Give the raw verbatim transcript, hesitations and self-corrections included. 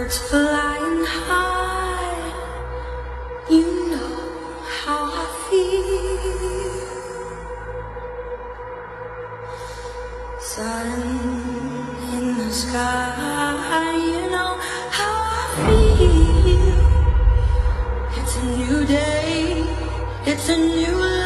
birds flying high, you know how I feel. Sun in the sky, you know how I feel. It's a new day, it's a new life.